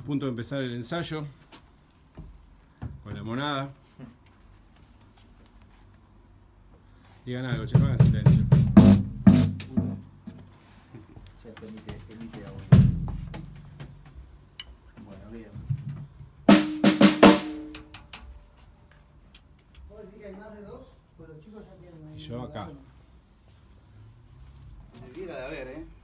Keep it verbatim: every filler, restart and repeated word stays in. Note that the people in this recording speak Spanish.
punto de empezar el ensayo con la monada. Digan algo, che, hagan silencio. Ya te emite, emite audio. Bueno, bien. ¿Puedo decir que hay más de dos? Pues los chicos ya tienen ahí. Y yo acá. Debiera de haber, ¿eh?